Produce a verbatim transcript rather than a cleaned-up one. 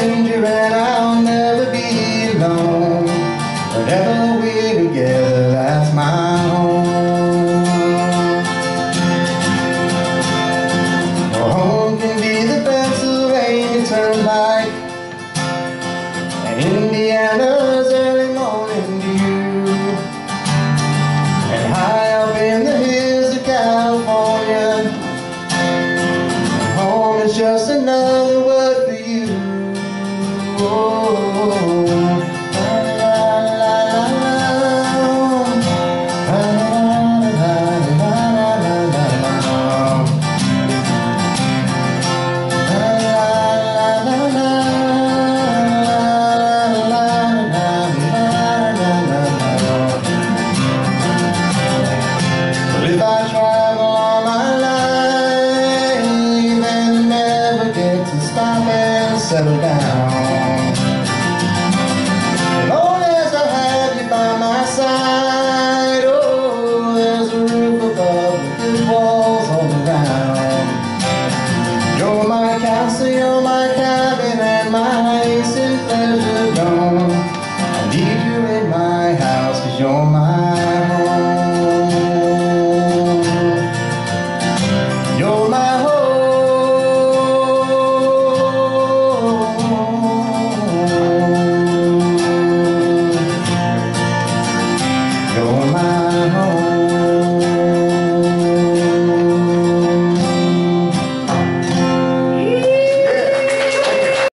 stranger and I'll never be alone. Whatever we're together, that's my home. Well, home can be the Pennsylvania Turnpike and Indiana's early morning dew, and high up in the hills of California, home is just another word for you. Oh, if I travel all my life and never get to stop and settle down,